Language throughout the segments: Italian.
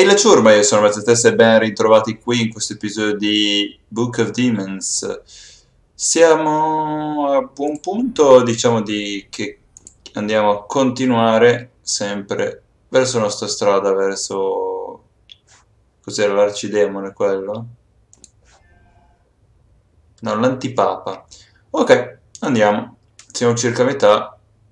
Ehi la ciurma, io sono Mezzatesta e ben ritrovati qui in questo episodio di Book of Demons. Siamo a buon punto, diciamo che andiamo a continuare sempre verso la nostra strada, verso... cos'era l'arcidemone quello? No, l'antipapa. Ok, andiamo. Siamo circa a metà.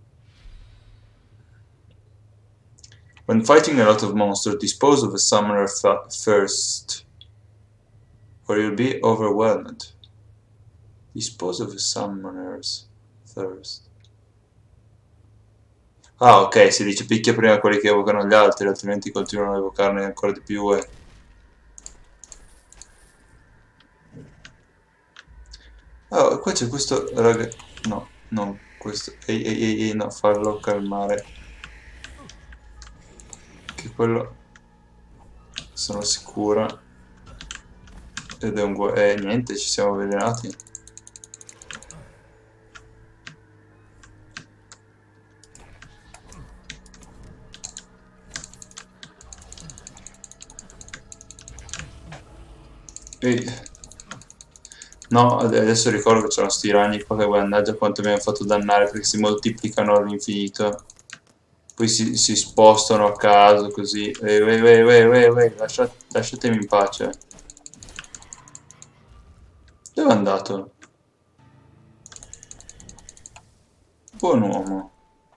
When fighting a lot of monsters, dispose of a summoner first, or you'll be overwhelmed. Dispose of the summoners first. Ah, ok, si dice picchia prima quelli che evocano gli altri, altrimenti continuano a evocarne ancora di più e... Ah, qua c'è questo raga... No, non questo... Ehi, no, farlo calmare. Che quello... Sono sicura. Ed è un... niente, ci siamo avvelenati. No, adesso ricordo che c'erano sti ragni qua che mannaggia quanto mi hanno fatto dannare perché si moltiplicano all'infinito. Poi si spostano a caso così. Lasciatemi in pace. Dove è andato? Buon uomo.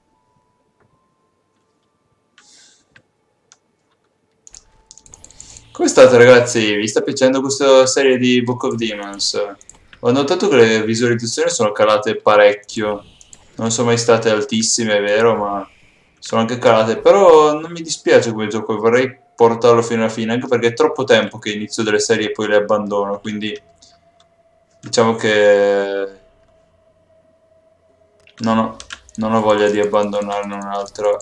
Come state ragazzi? Vi sta piacendo questa serie di Book of Demons? Ho notato che le visualizzazioni sono calate parecchio. Non sono mai state altissime, è vero, ma sono anche calate. Però non mi dispiace come gioco, vorrei portarlo fino alla fine, anche perché è troppo tempo che inizio delle serie e poi le abbandono, quindi diciamo che non ho voglia di abbandonarne un'altra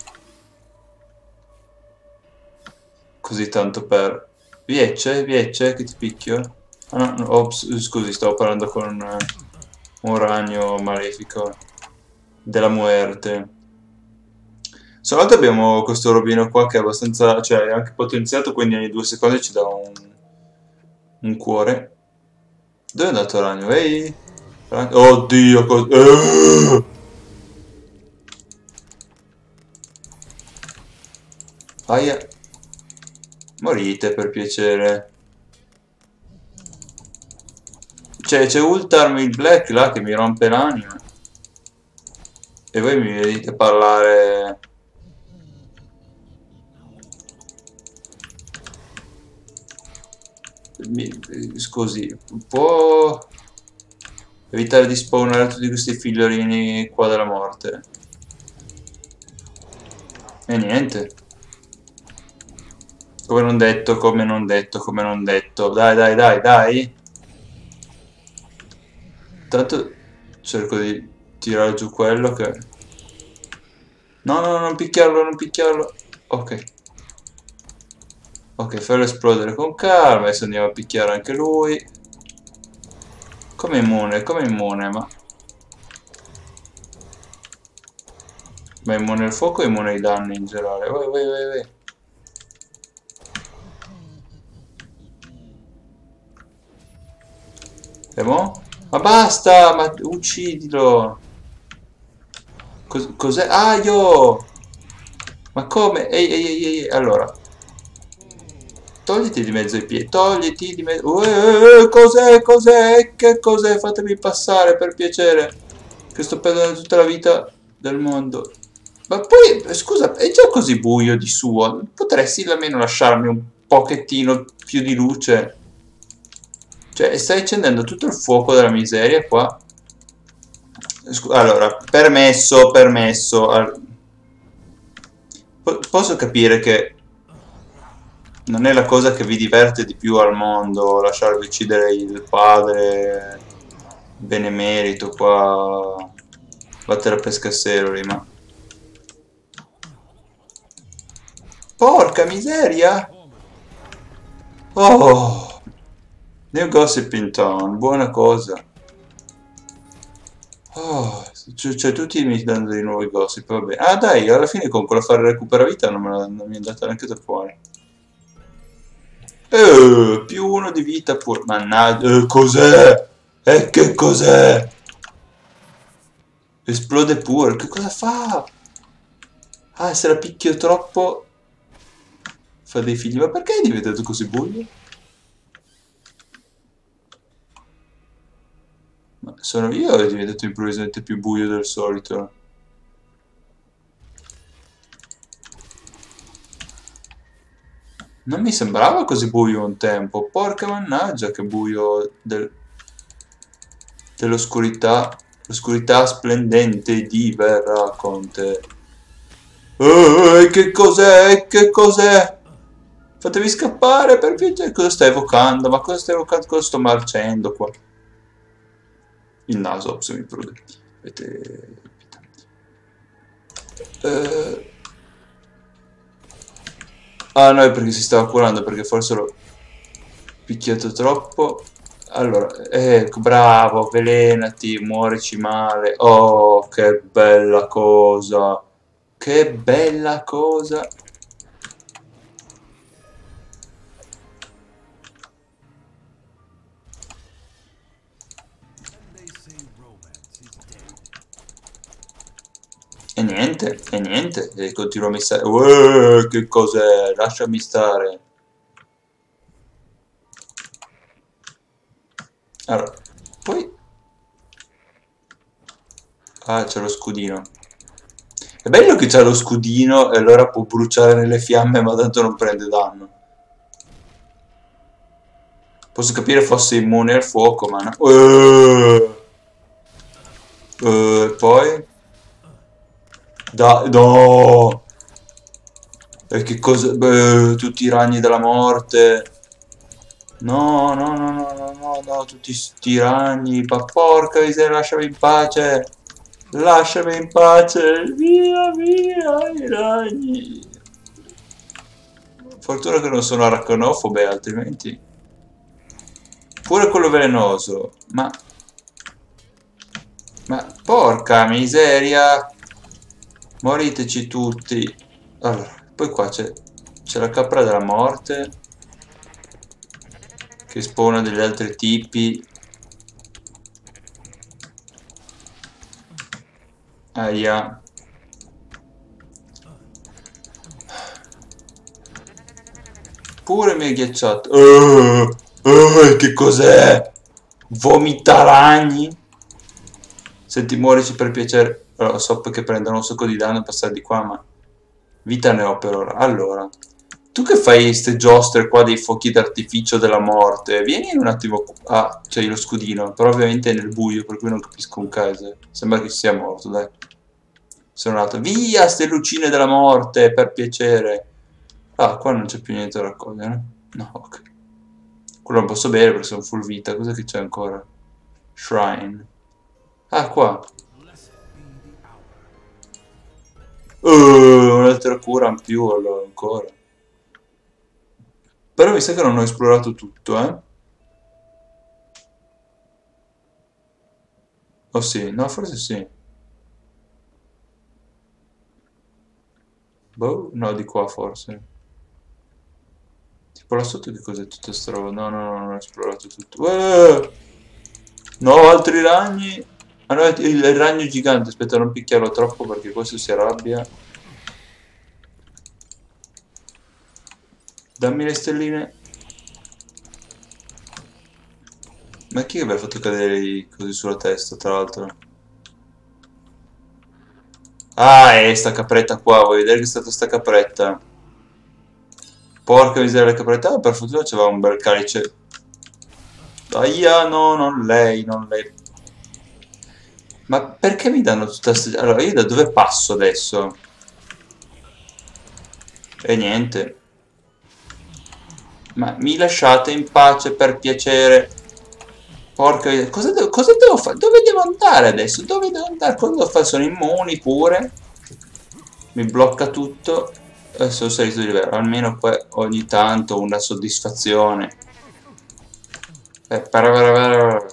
così tanto per... Viecce, che ti picchio? Ah no, ops, scusi, stavo parlando con un ragno malefico della muerte. Soltanto abbiamo questo robino qua che è abbastanza, cioè è anche potenziato, quindi ogni 2 secondi ci dà un cuore. Dove è andato il ragno? Ehi! Oddio, cosa... Aia! Morite per piacere. C'è Ultarm il Black là che mi rompe l'anima. E voi mi vedete parlare... Scusi, può evitare di spawnare tutti questi figliorini qua della morte? E niente. Come non detto, come non detto, come non detto. Dai. Intanto cerco di tirare giù quello che... No, non picchiarlo, non picchiarlo. Ok. Ok, farlo esplodere con calma. Adesso andiamo a picchiare anche lui. Come immune, ma... Ma è immune al fuoco o è immune ai danni in generale? Vai. E mo? Ma basta! Ma uccidilo! Cos'è? Ah, io! Ma come? Ehi, allora. Togliti di mezzo i piedi, togliti di mezzo... Cos'è? Che cos'è? Fatemi passare, per piacere. Che sto perdendo tutta la vita del mondo. Ma poi, scusa, è già così buio di suo. Potresti almeno lasciarmi un pochettino più di luce? Cioè, stai accendendo tutto il fuoco della miseria qua. Allora, permesso. Posso capire che non è la cosa che vi diverte di più al mondo, lasciarvi uccidere il padre benemerito qua, battere a pescasseroli, ma... Porca miseria! Oh! New Gossip in Town, buona cosa. Oh, cioè tutti mi danno dei nuovi gossip, vabbè. Ah dai, alla fine con quella fare recupera vita non mi è andata neanche da fuori. Più uno di vita pure. Mannaggia, cos'è? E che cos'è? Esplode pure, che cosa fa? Ah, se la picchio troppo fa dei figli. Ma perché è diventato così buio? Ma sono io o è diventato improvvisamente più buio del solito? Non mi sembrava così buio un tempo. Porca mannaggia, che buio dell'oscurità. L'oscurità splendente di verrà con te. Che cos'è? Che cos'è? Fatevi scappare per piacere. Cosa stai evocando? Ma cosa stai evocando? Cosa sto marcendo qua? Il naso, se mi prude. Avete... Ah no, è perché si stava curando, perché forse l'ho picchiato troppo. Allora, ecco, bravo, avvelenati, muorici male. Oh, che bella cosa. Che bella cosa. E niente, e continuo a missare. Che cos'è? Lasciami stare. Allora, poi... Ah, c'è lo scudino. È bello che c'ha lo scudino e allora può bruciare nelle fiamme, ma tanto non prende danno. Posso capire fosse immune al fuoco, ma no. E poi... No! E che cosa... tutti i ragni della morte. No, no, no, no, no, no, no, tutti sti ragni. Ma porca miseria, lasciami in pace. Lasciami in pace. Via, via, i ragni. Fortuna che non sono arachnofobe, altrimenti... Pure quello velenoso. Ma porca miseria. Moriteci tutti. Allora, poi qua c'è la capra della morte. Che spawna degli altri tipi. Aia. Pure mi ha ghiacciato. Che cos'è? Vomitaragni? Senti, muorici per piacere. Allora, so che prendono un sacco di danno e passare di qua, ma... Vita ne ho per ora. Allora, tu che fai ste giostre qua dei fuochi d'artificio della morte, vieni un attimo... Ah, c'hai lo scudino, però ovviamente è nel buio, per cui non capisco un caso. Sembra che sia morto, dai. Sono andato... Via, ste lucine della morte, per piacere. Ah, qua non c'è più niente da raccogliere. No, ok. Quello non posso bere perché sono full vita. Cos'è che c'è ancora? Shrine. Ah, qua. Un'altra cura in più allora, ancora. Però mi sa che non ho esplorato tutto, eh? Oh sì, no, forse sì. Boh, no, di qua forse. Tipo là sotto che cos'è tutta sta roba? No, no, no, non ho esplorato tutto. No, altri ragni. Ah no, il ragno gigante, aspetta, non picchiarlo troppo perché questo si arrabbia. Dammi le stelline. Ma chi è che mi ha fatto cadere così sulla testa, tra l'altro? Ah, è sta capretta qua, vuoi vedere che è stata sta capretta? Porca miseria, la capretta, per fortuna c'aveva un bel calice. Ahia, no, non lei, non lei. Ma perché mi danno tutta sta... Allora, io da dove passo adesso? E niente. Ma mi lasciate in pace per piacere. Porca miseria, cosa devo fare? Dove devo andare adesso? Dove devo andare? Cosa devo fare? Sono immuni pure. Mi blocca tutto. Adesso sono salito di livello. Almeno poi ogni tanto una soddisfazione. Para.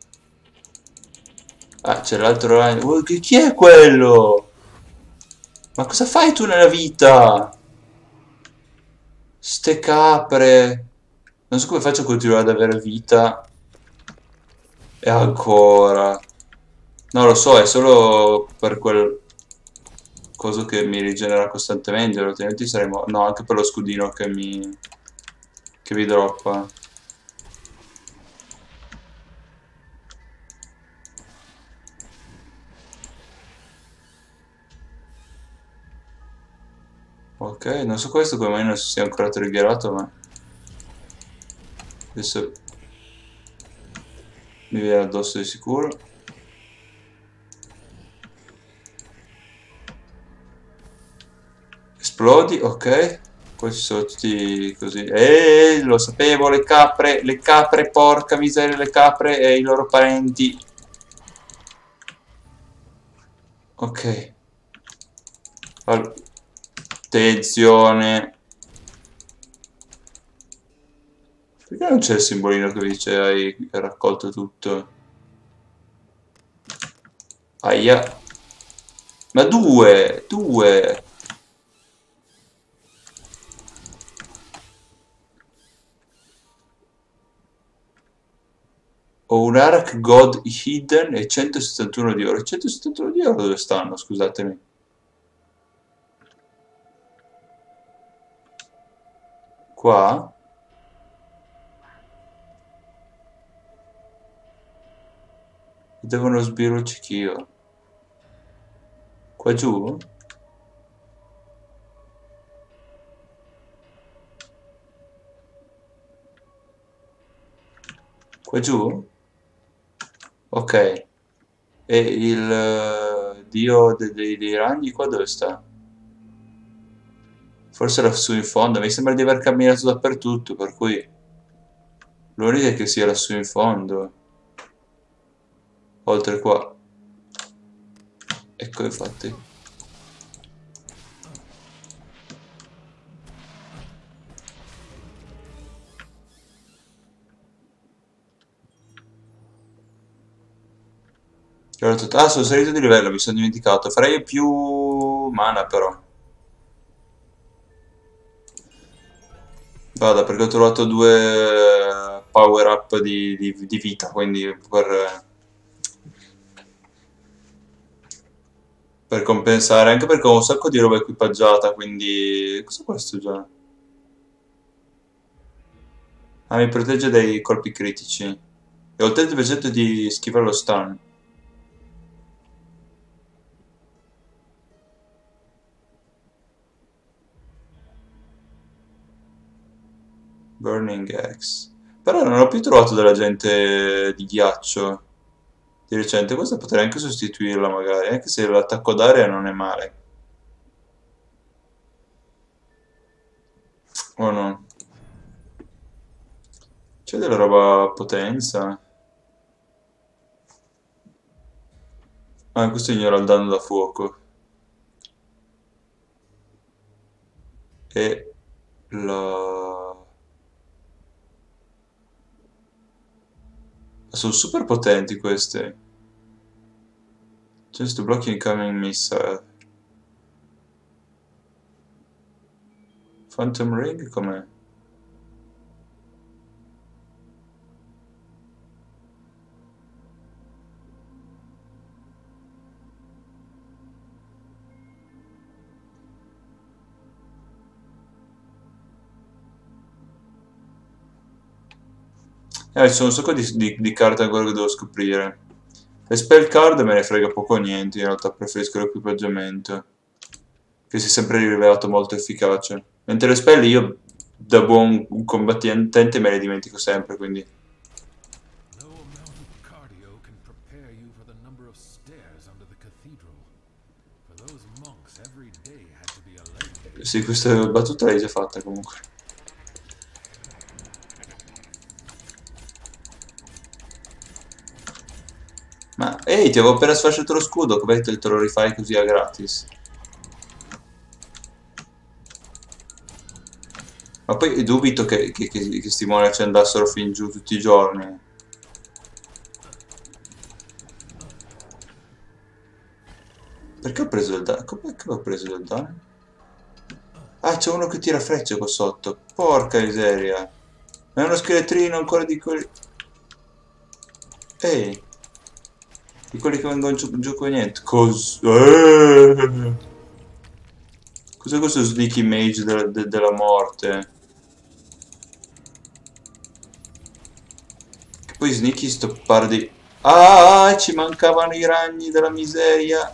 Ah, c'è l'altro ragno. Chi è quello? Ma cosa fai tu nella vita? Ste capre. Non so come faccio a continuare ad avere vita. E ancora. No, lo so, è solo per quel coso che mi rigenera costantemente, altrimenti saremo... No, anche per lo scudino che mi droppa. Ok, non so questo come mai non si sia ancora triggerato, ma... Adesso mi viene addosso di sicuro. Esplodi, ok. Poi ci sono tutti così. Lo sapevo, le capre, porca miseria, le capre e i loro parenti. Ok. Attenzione. Perché non c'è il simbolino che dice hai raccolto tutto? Aia. Ma due. Ho un Arak God Hidden e 171 di oro. 171 di oro dove stanno? Scusatemi. Qua? Devono sbirocchio. Qua giù? Qua giù? Ok. E il dio dei ragni qua dove sta? Forse lassù in fondo. Mi sembra di aver camminato dappertutto, per cui... L'unica è che sia lassù in fondo. Oltre qua. Ecco, infatti. Ah, sono salito di livello, mi sono dimenticato. Farei più mana però. Vada, perché ho trovato due power up di vita, quindi per compensare, anche perché ho un sacco di roba equipaggiata, quindi... Cos'è questo già? Ah, mi protegge dai colpi critici. E ho il 30% di schifo allo stun. Burning Axe. Però non ho più trovato della gente di ghiaccio di recente. Questa potrei anche sostituirla magari, anche se l'attacco d'aria non è male. O no? C'è della roba a potenza? Ah, questo ignora il danno da fuoco. E la... Sono super potenti queste. Just to block incoming missile. Phantom Ring com'è? Ci sono un sacco di carte ancora che devo scoprire. Le spell card me ne frega poco o niente, in realtà preferisco l'equipaggiamento, che si è sempre rivelato molto efficace. Mentre le spell io, da buon combattente, me le dimentico sempre, quindi... No amount of cardio can prepare you for the number of stairs under the cathedral. For those monks, every day had to be a leg day. Sì, questa battuta l'hai già fatta comunque. Ma, ehi, ti avevo appena sfasciato lo scudo, come te lo rifai così a gratis? Ma poi dubito che sti monaci andassero fin giù tutti i giorni. Perché ho preso il danno? Com'è che ho preso il danno? Ah, c'è uno che tira frecce qua sotto. Porca miseria. È uno scheletrino ancora di quelli... Ehi! Di quelli che vengono giù con niente. Cos'è questo sneaky mage della morte? Che poi sneaky sto par di... Ah, ci mancavano i ragni della miseria.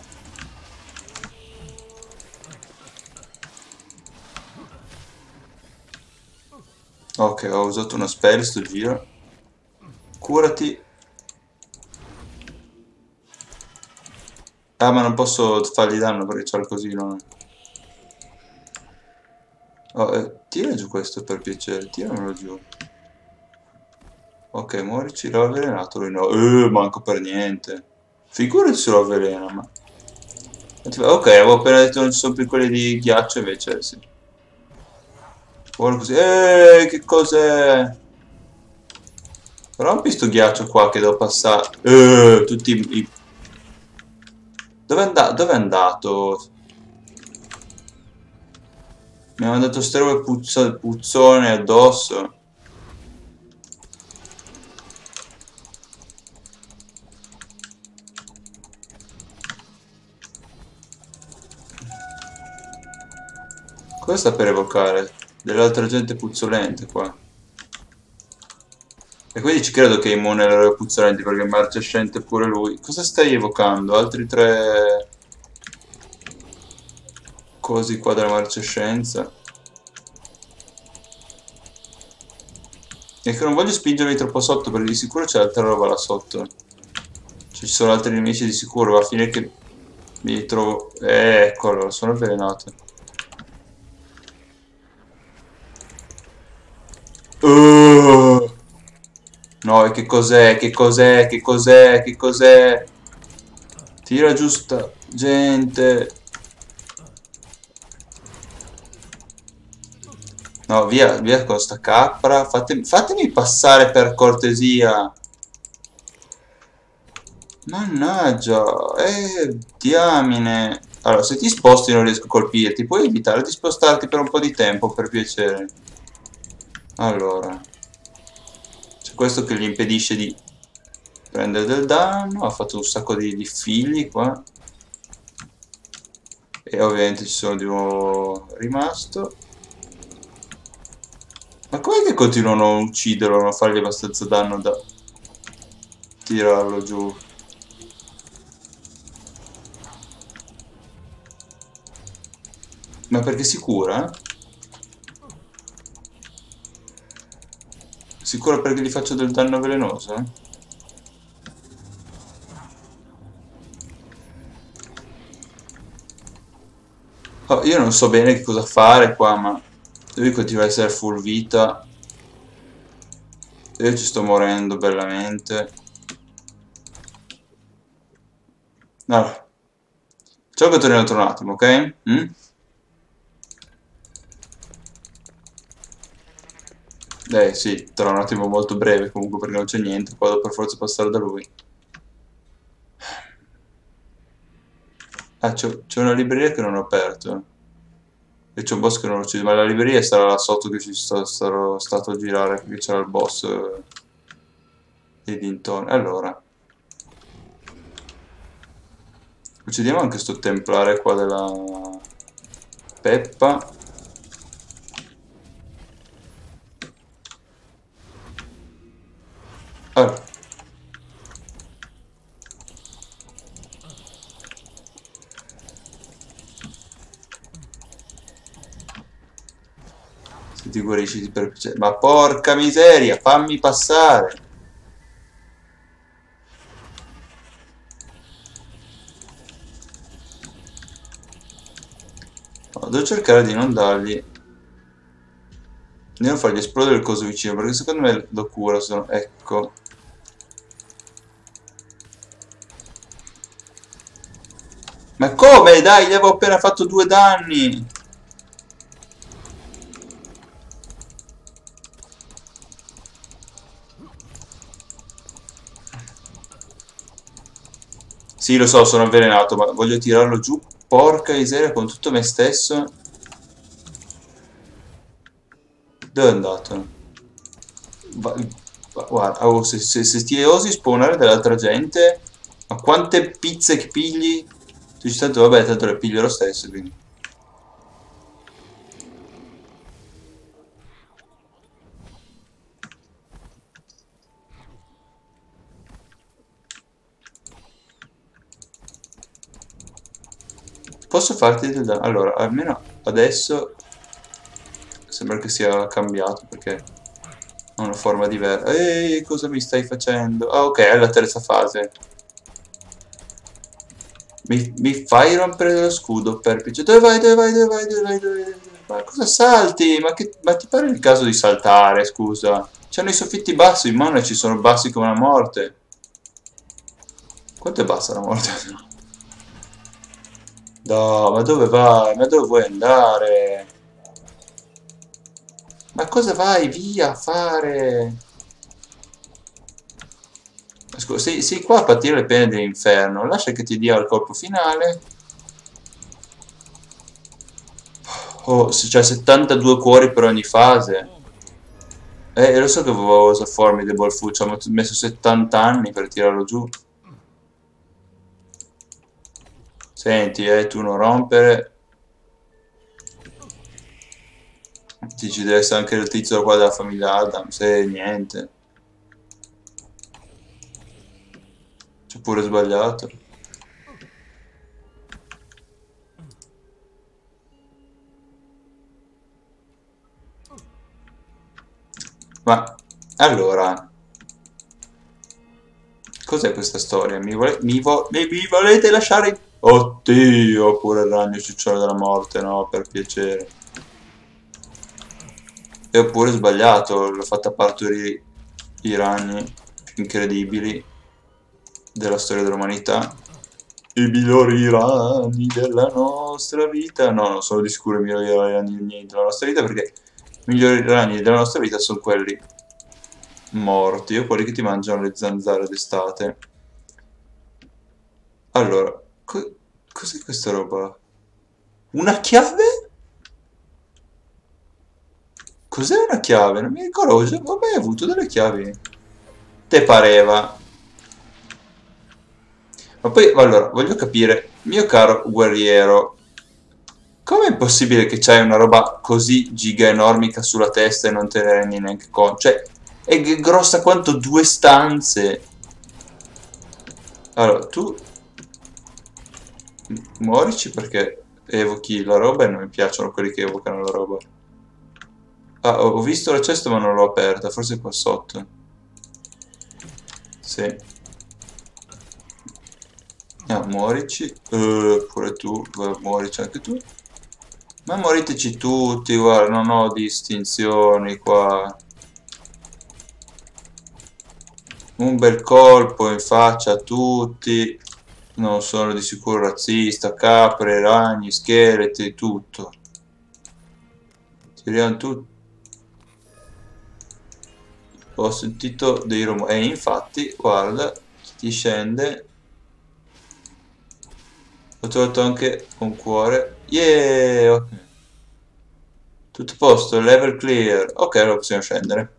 Ok, ho usato una spell sto giro. Curati. Ah, ma non posso fargli danno perché c'ho il cosino. Oh, tira giù questo per piacere, tiramelo giù. Ok, muorici, l'ho avvelenato lui no. Manco per niente. Figurati se lo avvelena, ma... Ok, avevo appena detto non ci sono più quelli di ghiaccio, invece sì. Ora così. Che cos'è? Rompi sto ghiaccio qua che devo passare. Tutti i... Dove è andato? Mi ha mandato ste robe puzzone addosso. Cosa sta per evocare? Dell'altra gente puzzolente qua. E quindi ci credo che è immune alle robe puzzolenti perché è marcescente pure lui. Cosa stai evocando? Altri tre... cosi qua della marcescenza. E che non voglio spingermi troppo sotto perché di sicuro c'è altra roba là sotto. Ci sono altri nemici di sicuro, va a finire che mi trovo... eccolo, sono avvelenato. No, e che cos'è? Che cos'è? Che cos'è? Che cos'è? Tira giusta gente. No, via, via con sta capra. Fatemi passare per cortesia. Mannaggia, diamine. Allora, se ti sposti non riesco a colpirti, puoi evitare di spostarti per un po' di tempo, per piacere. Allora, c'è questo che gli impedisce di prendere del danno, ha fatto un sacco di figli qua. E ovviamente ci sono di nuovo rimasto. Ma com'è che continuano a ucciderlo, a non fargli abbastanza danno da tirarlo giù? Ma perché si cura? Sicuro perché gli faccio del danno velenoso? Oh, io non so bene che cosa fare qua, ma lui continua a essere full vita. Io ci sto morendo bellamente. Allora, ciao che torniamo tra un attimo, ok? Sì, tra un attimo molto breve comunque perché non c'è niente, poi devo per forza passare da lui. Ah, c'è una libreria che non ho aperto. E c'è un boss che non ho ucciso, ma la libreria sarà là sotto che sarò stato a girare perché c'era il boss lì dintorni. Allora, uccidiamo anche sto templare qua della Peppa. Allora. Se ti guarisci per piacere. Ma porca miseria, fammi passare! No, devo cercare di non dargli... di non fargli esplodere il coso vicino, perché secondo me lo cura, sono... ecco. Ma come? Dai, gli avevo appena fatto 2 danni! Sì, lo so, sono avvelenato, ma voglio tirarlo giù. Porca miseria, con tutto me stesso. Dove è andato? Guarda, oh, se ti osi spawnare dell'altra gente, ma quante pizze che pigli? Tu dici tanto, vabbè, tanto le piglio lo stesso, quindi. Posso farti del danno? Allora, almeno adesso sembra che sia cambiato perché ha una forma diversa. Ehi, cosa mi stai facendo? Ah, ok, è la terza fase. Mi fai rompere lo scudo, Perpice. Dove vai, dove vai, dove vai, dove vai, dove vai? Ma cosa salti? Ma ti pare il caso di saltare, scusa? C'hanno i soffitti bassi, i monaci sono bassi come la morte. Quanto è bassa la morte? No, ma dove vai? Ma dove vuoi andare? Ma cosa vai via a fare? Scusa, sei qua a patire le pene dell'inferno. Lascia che ti dia il colpo finale. Oh, c'è 72 cuori per ogni fase. Lo so che avevo usato Formidable Food, ci ho messo 70 anni per tirarlo giù. Senti, tu non rompere. Ci deve essere anche il tizio qua della famiglia Adams, niente. C'è pure sbagliato. Ma, allora... Cos'è questa storia? Mi volete lasciare... Oddio, pure il ragno ciccione della morte, no, per piacere. E ho pure sbagliato, l'ho fatta partorire i ragni più incredibili della storia dell'umanità. I migliori ragni della nostra vita. No, non sono di sicuro i migliori ragni della nostra vita perché i migliori ragni della nostra vita sono quelli morti o quelli che ti mangiano le zanzare d'estate. Allora, cos'è questa roba? Una chiave? Cos'è una chiave? Non mi ricordo, ho mai avuto delle chiavi. Te pareva. Ma poi, allora, voglio capire, mio caro guerriero, com'è possibile che c'hai una roba così giga enormica sulla testa e non te ne rendi neanche conto? Cioè, è grossa quanto 2 stanze. Allora, tu muorici perché evochi la roba e non mi piacciono quelli che evocano la roba. Ah, ho visto la cesta ma non l'ho aperta, forse è qua sotto. Sì. Ah, muorici. Pure tu, muorici anche tu. Ma moriteci tutti, guarda, non ho distinzioni qua. Un bel colpo in faccia a tutti. Non sono di sicuro razzista, capre, ragni, scheletri, tutto. Tiriamo tutti. Ho sentito dei rumori. E infatti, guarda, ti scende. Ho trovato anche un cuore. Yeah! Ok. Tutto a posto, level clear. Ok, allora possiamo scendere.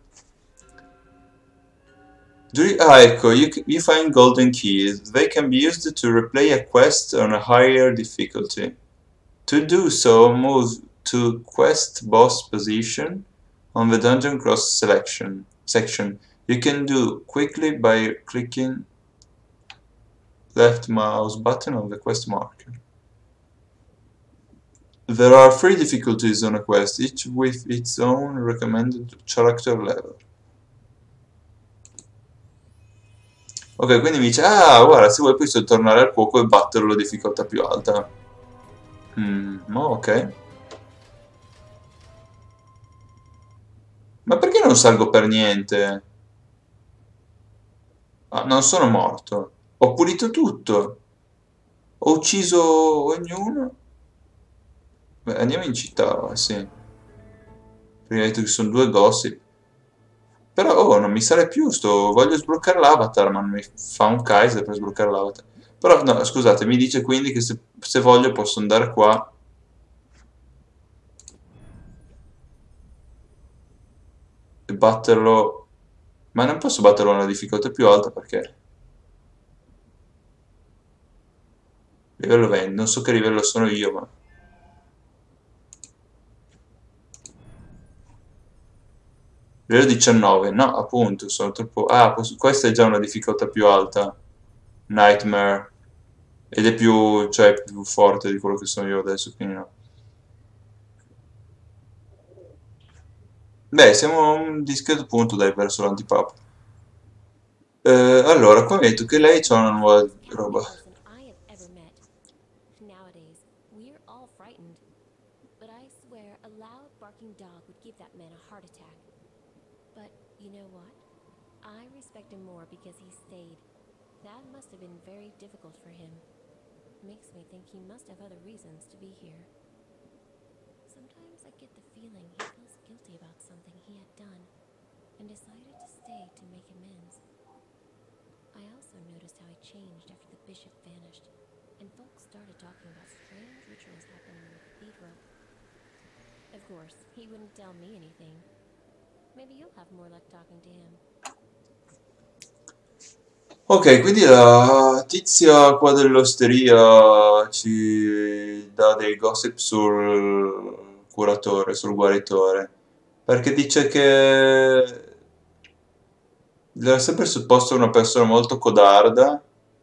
Ecco, you find golden keys. They can be used to replay a quest on a higher difficulty. To do so, move to quest boss position on the dungeon cross section. You can do quickly by clicking left mouse button on the quest marker. There are 3 difficulties on a quest, each with its own recommended character level. Ok, quindi mi dice, ah, guarda, se vuoi puoi tornare al fuoco e batterlo a difficoltà più alta. Ok. Ma perché non salgo per niente? Ah, non sono morto. Ho pulito tutto. Ho ucciso ognuno. Beh, andiamo in città, sì. Prima hai detto che sono 2 gossip. Però, oh, non mi sale più voglio sbloccare l'avatar, ma non mi fa un Kaiser per sbloccare l'avatar. Però, no, scusate, mi dice quindi che se voglio posso andare qua e batterlo Ma non posso batterlo a una difficoltà più alta perché... Livello 20, non so che livello sono io, ma... Livello 19, no, appunto, sono troppo... Ah, questa è già una difficoltà più alta. Nightmare. Ed è più, cioè, più forte di quello che sono io adesso, quindi no. Beh, siamo a un discreto punto, dai, verso l'antipapa. Allora, qua metto che lei c'ha una nuova roba. person I have ever met. Nowadays, we're all frightened. But I swear a loud barking dog would give that man a heart attack. But you know what? I respect him more because he stayed. That must have been very difficult for him. Makes me think he must have other reasons to be here. Sometimes I get the feeling he feels guilty about something he had done and decided to stay to make amends. I also noticed how he changed after the bishop vanished, and folks started talking about strange rituals happening in the cathedral. Of course, he wouldn't tell me anything. Maybe you'll have more luck talking to him. Ok, quindi la tizia qua dell'osteria ci dà dei gossip sul curatore, sul guaritore, perché dice che era sempre supposto una persona molto codarda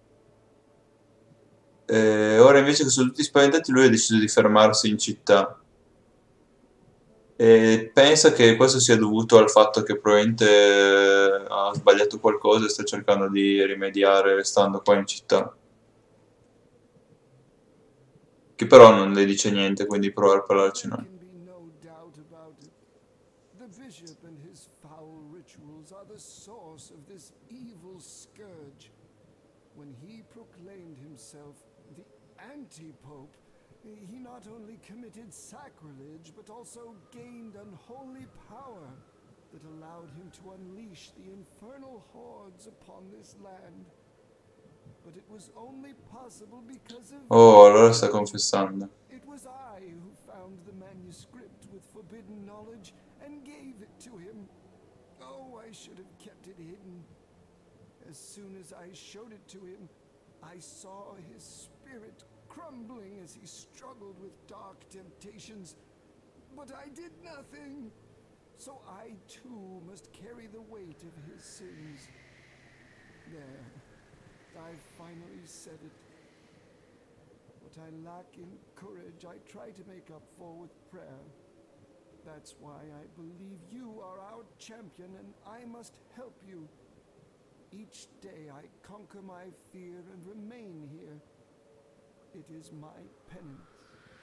e ora invece che sono tutti spaventati lui ha deciso di fermarsi in città e pensa che questo sia dovuto al fatto che probabilmente ha sbagliato qualcosa e sta cercando di rimediare restando qua in città. Che però non le dice niente, quindi prova a parlarci There noi. can be no doubt about it. The bishop and his foul rituals are the source of this evil scourge. When he proclaimed himself the anti-pope, he not only committed sacrilege, but also gained unholy power that allowed him to unleash the infernal hordes upon this land. But it was only possible because of Oh, allora sta confessando. it was I who found the manuscript with forbidden knowledge and gave it to him. Oh, I should have kept it hidden. As soon as I showed it to him, I saw his spirit crumbling as he struggled with dark temptations. But I did nothing. So I too must carry the weight of his sins. There, I finally said it. What I lack in courage, I try to make up for with prayer. That's why I believe you are our champion and I must help you. Each day I conquer my fear and remain here. It is my penance.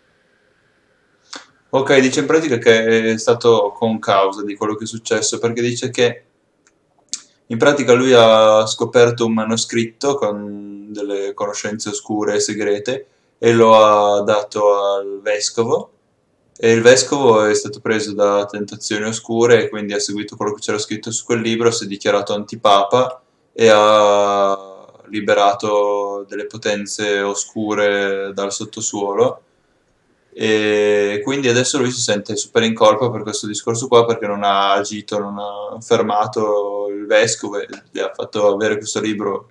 Ok, dice in pratica che è stato con causa di quello che è successo, perché dice che in pratica lui ha scoperto un manoscritto con delle conoscenze oscure e segrete e lo ha dato al vescovo e il vescovo è stato preso da tentazioni oscure e quindi ha seguito quello che c'era scritto su quel libro, si è dichiarato antipapa e ha liberato delle potenze oscure dal sottosuolo e quindi adesso lui si sente super in colpa per questo discorso qua perché non ha agito, non ha fermato il vescovo e gli ha fatto avere questo libro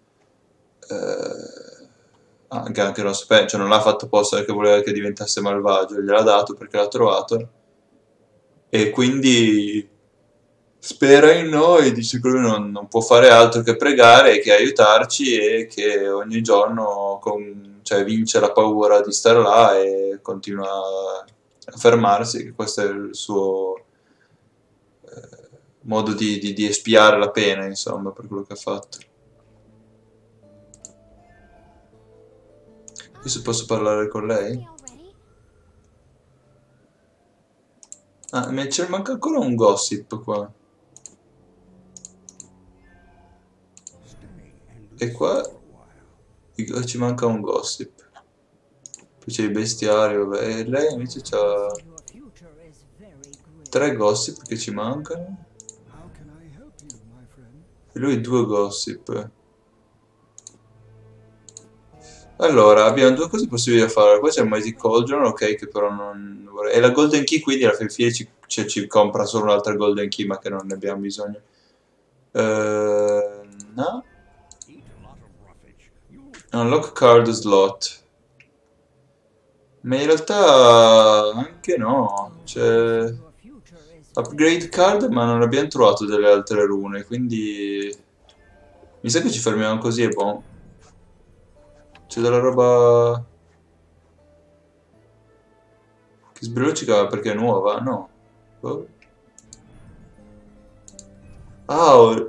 anche non sapeva, cioè non l'ha fatto apposta perché voleva che diventasse malvagio, gliel'ha dato perché l'ha trovato e quindi spera in noi, dice che lui non può fare altro che pregare, che aiutarci e che ogni giorno cioè, vince la paura di stare là e continua a fermarsi, che questo è il suo modo di espiare la pena, insomma, per quello che ha fatto. Io se posso parlare con lei? Already? Ah, ma ci manca ancora un gossip qua. E qua ci manca un gossip. Poi c'è il bestiario, vabbè. E lei invece c'ha 3 gossip che ci mancano. How can I help you, my friend? E lui 2 gossip. Allora, abbiamo 2 cose possibili da fare. Qua c'è il Mighty Cauldron, ok, che però non vorrei. E la Golden Key, quindi alla fin fine ci compra solo un'altra Golden Key, ma che non ne abbiamo bisogno. No. Unlock card slot. Ma in realtà anche no. Cioè, upgrade card, ma non abbiamo trovato delle altre rune, quindi mi sa che ci fermiamo così e boh. C'è della roba che sbrocica perché è nuova, no? Oh. Ah,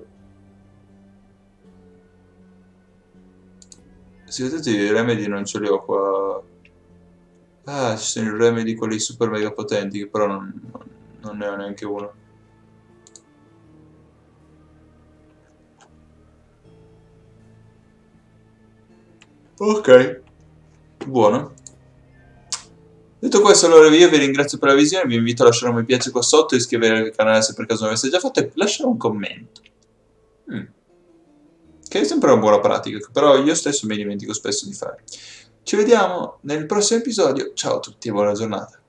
sì, tutti i remedy non ce li ho qua. Ah, ci sono i remedy quelli super mega potenti, che però non ne ho neanche uno. Ok, buono. Detto questo, allora io vi ringrazio per la visione, vi invito a lasciare un mi piace qua sotto, iscrivervi al canale se per caso non l'aveste già fatto e lasciare un commento. Che è sempre una buona pratica, che però io stesso mi dimentico spesso di fare. Ci vediamo nel prossimo episodio, ciao a tutti e buona giornata.